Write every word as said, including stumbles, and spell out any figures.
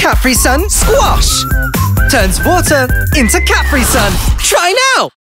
Capri-Sun Squash. Turns water into Capri-Sun. Try now!